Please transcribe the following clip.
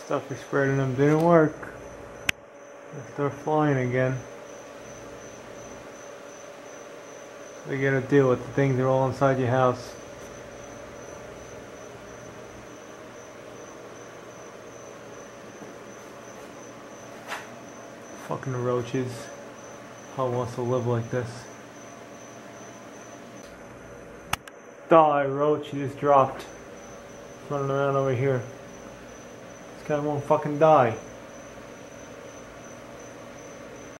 Stuff we sprayed on them didn't work. They're flying again. We gotta deal with the things that are all inside your house. Fucking roaches. How wants to live like this? Die, Roach, you just dropped. Running around over here. This guy won't fucking die.